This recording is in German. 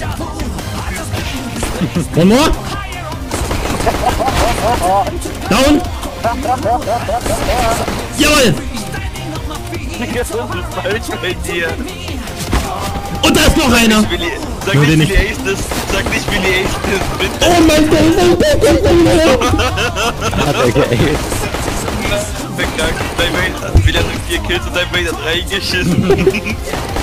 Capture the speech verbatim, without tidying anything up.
One more. Down. Jawohl. Das ist falsch bei dir. Und da ist noch einer. Sag nicht, sag nicht Billy Ace das. Sag nicht Billy Ace das, bitte. Oh mein Gott. Hat er geaced. Verkackt. Dein Mate hat wieder vier Kills und dein Mate hat reingeschissen.